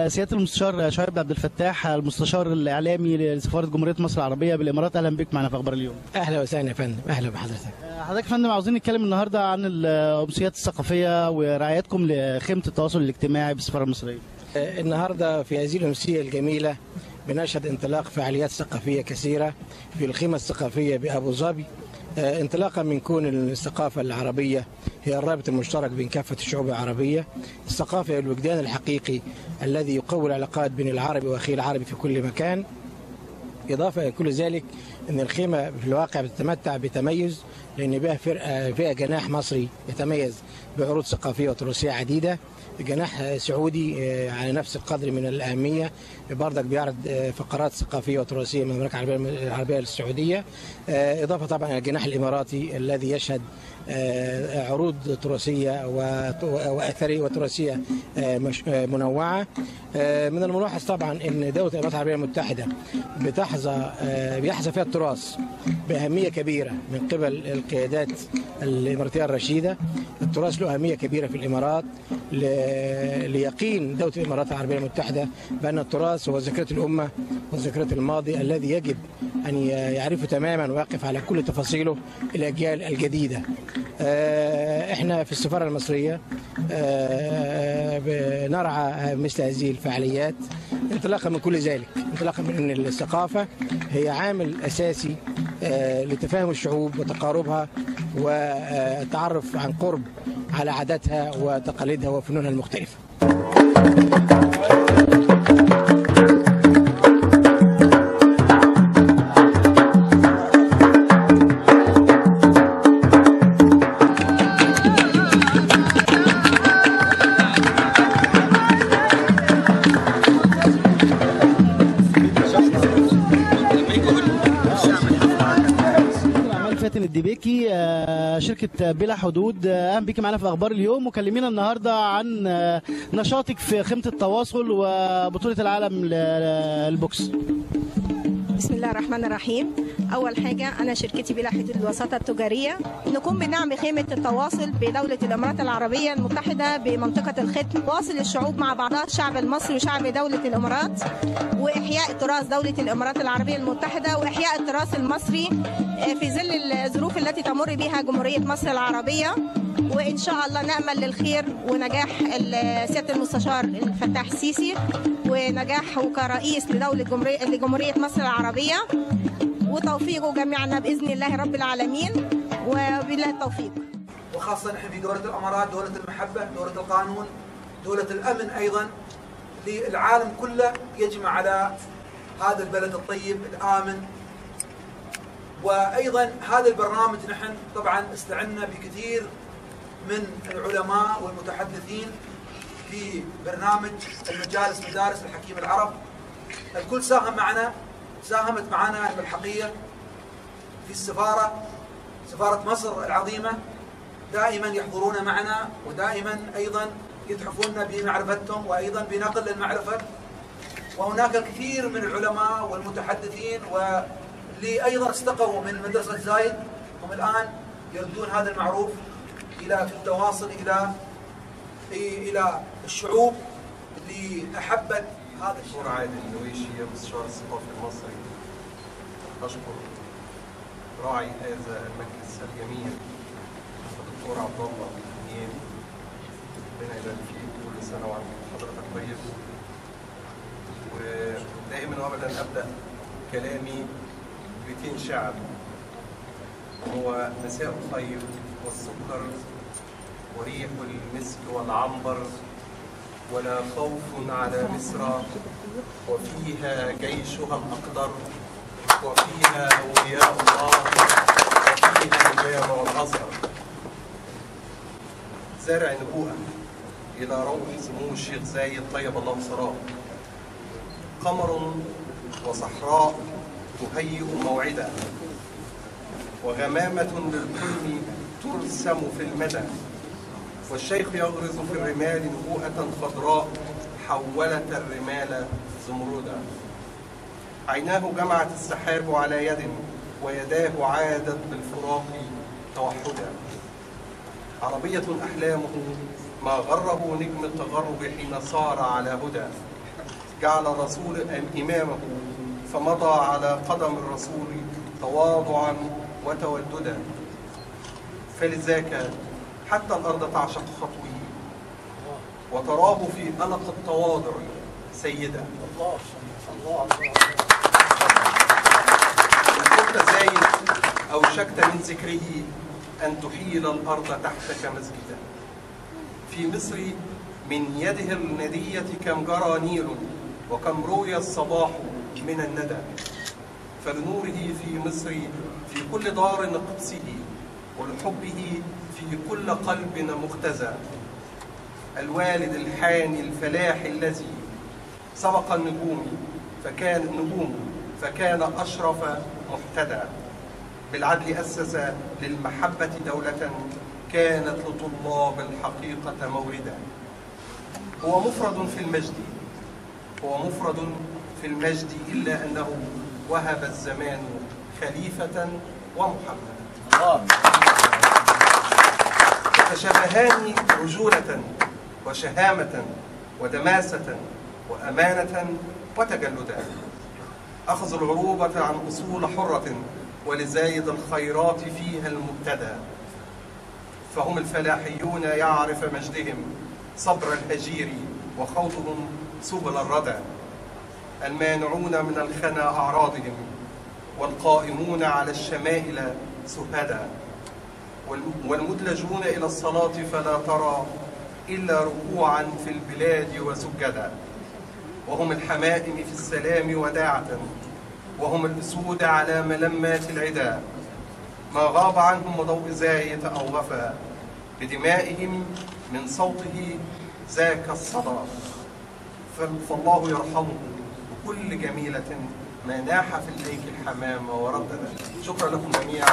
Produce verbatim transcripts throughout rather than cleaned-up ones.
سياده المستشار شعيب عبد الفتاح، المستشار الاعلامي لسفاره جمهوريه مصر العربيه بالامارات، اهلا بك معنا في اخبار اليوم. اهلا وسهلا يا فندم، اهلا بحضرتك. حضرتك يا فندم عاوزين نتكلم النهارده عن الامسيات الثقافيه ورعايتكم لخيمه التواصل الاجتماعي بالسفاره المصريه. النهارده في هذه الامسيه الجميله بنشهد انطلاق فعاليات ثقافيه كثيره في الخيمه الثقافيه بابو ظبي، انطلاقا من كون الثقافه العربيه هي الرابط المشترك بين كافه الشعوب العربيه. الثقافه هي الوجدان الحقيقي الذي يقوي العلاقات بين العربي واخيه العربي في كل مكان. اضافه الى كل ذلك ان الخيمه في الواقع بتتمتع بتميز، لان بها فرقه فيها جناح مصري يتميز بعروض ثقافيه وتراثيه عديده، جناح سعودي على نفس القدر من الاهميه برضك بيعرض فقرات ثقافيه وتراثيه من المملكه العربيه السعوديه، اضافه طبعا الى الجناح الاماراتي الذي يشهد عروض تراثيه واثريه وتراثيه منوعه. من الملاحظ طبعا ان دوله الامارات العربيه المتحده بتحظى بيحظى فيها التراث باهميه كبيره من قبل القيادات الاماراتيه الرشيده. التراث له اهميه كبيره في الامارات ليقين دوله الامارات العربيه المتحده بان التراث هو ذاكره الامه وذاكره الماضي الذي يجب ان يعرفه تماما ويقف على كل تفاصيله الاجيال الجديده. احنا في السفاره المصريه نرعى مثل هذه الفعاليات انطلاقا من كل ذلك، انطلاقا من ان الثقافه هي عامل اساسي لتفاهم الشعوب وتقاربها والتعرف عن قرب على عاداتها وتقاليدها وفنونها المختلفه. الدبيكي شركة بلا حدود، اهلا بيكي معانا في اخبار اليوم، وكلمينا النهارده عن نشاطك في خيمة التواصل وبطولة العالم للبوكس. بسم الله الرحمن الرحيم. أول حاجة أنا شركتي بلا حدود الوساطة التجارية نقوم بدعم خيمة التواصل بدولة الإمارات العربية المتحدة بمنطقة الختم، واصل الشعوب مع بعضها، الشعب المصري وشعب دولة الإمارات، وإحياء تراث دولة الإمارات العربية المتحدة وإحياء التراث المصري في ظل الظروف التي تمر بها جمهورية مصر العربية. وإن شاء الله نأمل للخير ونجاح سيادة المستشار الفتاح السيسي ونجاحه كرئيس لدولة جمهورية لجمهورية مصر العربية وتوفيقه جميعنا بإذن الله رب العالمين وبالله التوفيق. وخاصة نحن في دولة الأمارات، دولة المحبة، دولة القانون، دولة الأمن أيضا للعالم كله، يجمع على هذا البلد الطيب الآمن. وأيضا هذا البرنامج نحن طبعا استعنا بكثير من العلماء والمتحدثين في برنامج المجالس مدارس الحكيم العرب. الكل ساهم معنا، ساهمت معنا بالحقيقة في السفارة، سفارة مصر العظيمة دائما يحضرون معنا ودائما أيضا يتحفون بمعرفتهم وأيضا بنقل المعرفة. وهناك الكثير من العلماء والمتحدثين واللي أيضا استقوا من مدرسة زايد، هم الآن يردون هذا المعروف إلى في التواصل إلى إلى الشعوب اللي أحبت هذا الشيء. دكتور عادل النويشي مستشار الثقافي المصري، أشكر راعي هذا المجلس الجميل الدكتور عبد الله النيابي، ربنا يبارك فيك كل سنة وعند حضرتك طيب. ودائما وابدا أبدأ كلامي بيتين شعر، هو مساء الخير والسكر وريح المسك والعنبر، ولا خوف على مصر وفيها جيشها الأقدر، وفيها أولياء الله وفيها الجامع والأزهر. زارع نبوءة إلى روح سمو الشيخ زايد طيب الله ثراه، قمر وصحراء تهيئ موعدا، وغمامة للحلم ترسم في المدى، والشيخ يغرز في الرمال نبوءة خضراء حولت الرمال زمردا. عيناه جمعت السحاب على يد، ويداه عادت بالفراق توحدا. عربية أحلامه ما غره نجم التغرب حين صار على هدى، جعل الرسول إمامه فمضى على قدم الرسول تواضعا وتوددا، فلذاك حتى الأرض تعشق خطوه وتراه في ألق التواضع سيدا. الله الله إن كنت زايد أوشكت من ذكره أن تحيل الأرض تحتك مسجدا. في مصر من يده الندية كم جرى نيل وكم روي الصباح من الندى، فلنوره في مصر في كل دار قدسه ولحبه في كل قلب مختزى. الوالد الحاني الفلاح الذي سبق النجوم فكان النجوم فكان أشرف محتدى، بالعدل أسس للمحبة دولة كانت لطلاب الحقيقة موردا. هو مفرد في المجد هو مفرد في المجد إلا أنه وهب الزمان خليفة ومحمدا. تشابهان رجولة وشهامة ودماسة وأمانة وتجلدا. أخذ العروبة عن أصول حرة ولزايد الخيرات فيها المبتدى، فهم الفلاحيون يعرف مجدهم صبر الهجير وخوضهم سبل الردى، المانعون من الخنا أعراضهم والقائمون على الشمائل سهدا، والمدلجون إلى الصلاة فلا ترى إلا ركوعا في البلاد وسجدا، وهم الحمائم في السلام وداعة، وهم الأسود على ملمات العدا، ما غاب عنهم ضوء زاية أو غفا بدمائهم من صوته ذاك الصدى، فالله يرحمه بكل جميلة ما ناح في الأيك الحمام وردد. شكرا لكم جميعا.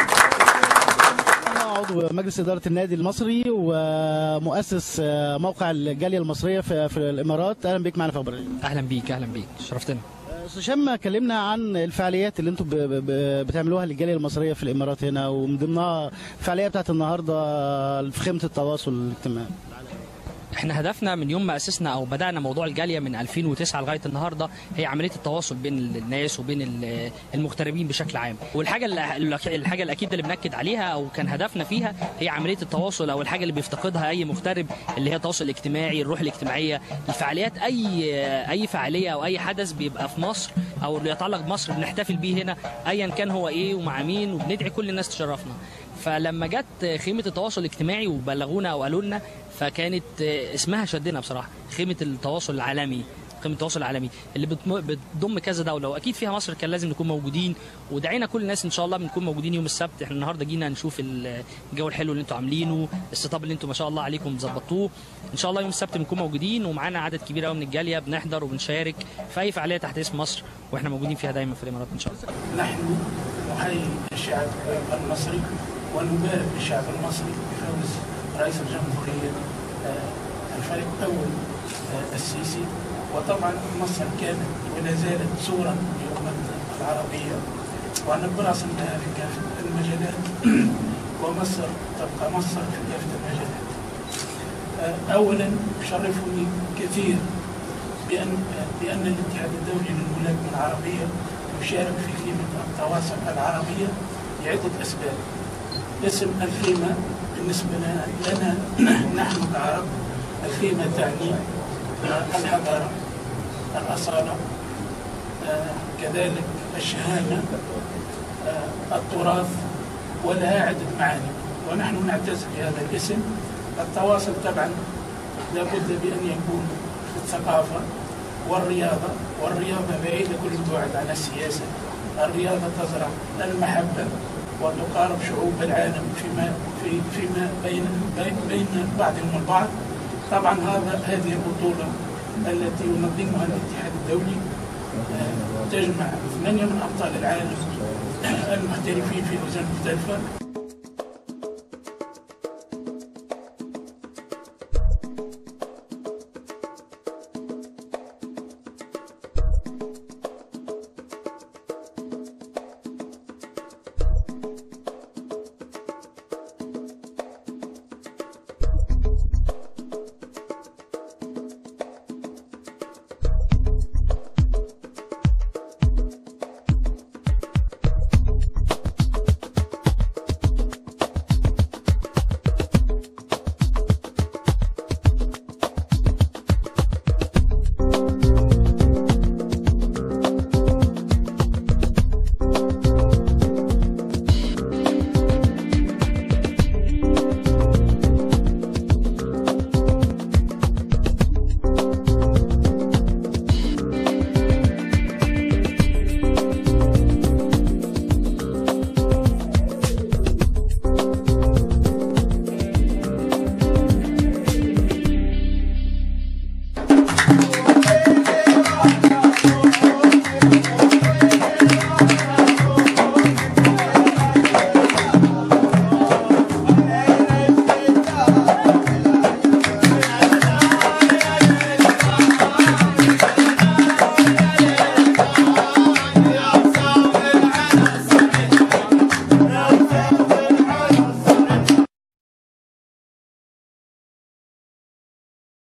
أنا عضو مجلس إدارة النادي المصري ومؤسس موقع الجالية المصرية في, في الإمارات. أهلا بيك معنا في أخبار. أهلا بيك أهلا بيك شرفتنا. أستاذ هشام، كلمنا عن الفعاليات اللي انتم بتعملوها للجالية المصرية في الإمارات هنا، ومن ضمنها الفعالية بتاعت النهارده في خيمة التواصل الاجتماعي. احنا هدفنا من يوم ما اسسنا او بدانا موضوع الجاليه من ألفين وتسعة لغايه النهارده هي عمليه التواصل بين الناس وبين المغتربين بشكل عام، والحاجه الحاجه الاكيد اللي بناكد عليها او كان هدفنا فيها هي عمليه التواصل، او الحاجه اللي بيفتقدها اي مغترب اللي هي التواصل الاجتماعي، الروح الاجتماعيه، الفعاليات. اي اي فعاليه او اي حدث بيبقى في مصر او اللي يتعلق بمصر بنحتفل بيه هنا ايا كان هو ايه ومع مين، وبندعي كل الناس تشرفنا. فلما جت خيمه التواصل الاجتماعي وبلغونا او قالوا لنا، فكانت اسمها شدنا بصراحه، خيمه التواصل العالمي. خيمه التواصل العالمي اللي بتضم كذا دوله، واكيد فيها مصر كان لازم نكون موجودين، ودعينا كل الناس ان شاء الله بنكون موجودين يوم السبت. احنا النهارده جينا نشوف الجو الحلو اللي انتم عاملينه، الستاب اللي انتم ما شاء الله عليكم ظبطوه. ان شاء الله يوم السبت بنكون موجودين، ومعانا عدد كبير قوي من الجاليه بنحضر وبنشارك في اي فعاليه تحت اسم مصر، واحنا موجودين فيها دايما في الامارات ان شاء الله. نحن نحيي الشعب المصري ونبارك للشعب المصري بفوز رئيس الجمهوريه الفريق الأول السيسي. وطبعا مصر كانت ولا زالت صورا للأمة العربية ونبرز لها في كافة المجالات، ومصر تبقى مصر في كافة المجالات. أولا شرفني كثير بأن بأن الاتحاد الدولي للملاكمة العربية يشارك في خيمة التواصل العربية لعدة أسباب. اسم الخيمة بالنسبة لنا, لنا نحن كعرب، الخيمة تعني الحضارة، الأصالة، كذلك الشهامة، التراث، ولها عدة معاني، ونحن نعتز بهذا الاسم. التواصل طبعا لابد بأن يكون في الثقافة والرياضة، والرياضة بعيدة كل البعد عن السياسة. الرياضة تزرع المحبة وتقارب شعوب العالم فيما في فيما بين بين بعضهم البعض. طبعا هذا هذه البطولة التي ينظمها الاتحاد الدولي تجمع ثمانية من أبطال العالم المحترفين في أوزان مختلفة.